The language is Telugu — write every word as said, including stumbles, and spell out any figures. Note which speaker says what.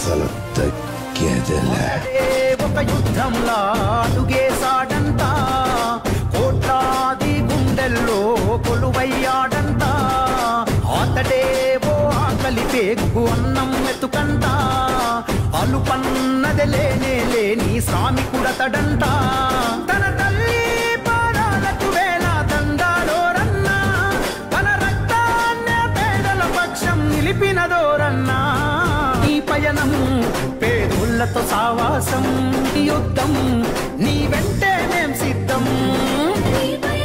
Speaker 1: అసలు తగ్గేదేలే.
Speaker 2: ఒక యుద్ధంలా అడుగేశాడంట, కోట్లాది గుండెల్లో కొలువయ్యాడంట. అతడే ఓ ఆకలి పేగు అన్నం మెతుకంట, అలుపన్నది లేనే లేని శ్రామికుడతడంట. తన తల్లి పాదాలకు వేల దండాలోరన్నా, తన రక్తాన్నే పేదల పక్షం నిలిపినదోరన్నా. ఈ పయనం పేదోళ్లతో సావాసం, యుద్ధం నీ వెంటే మేం సిద్ధం.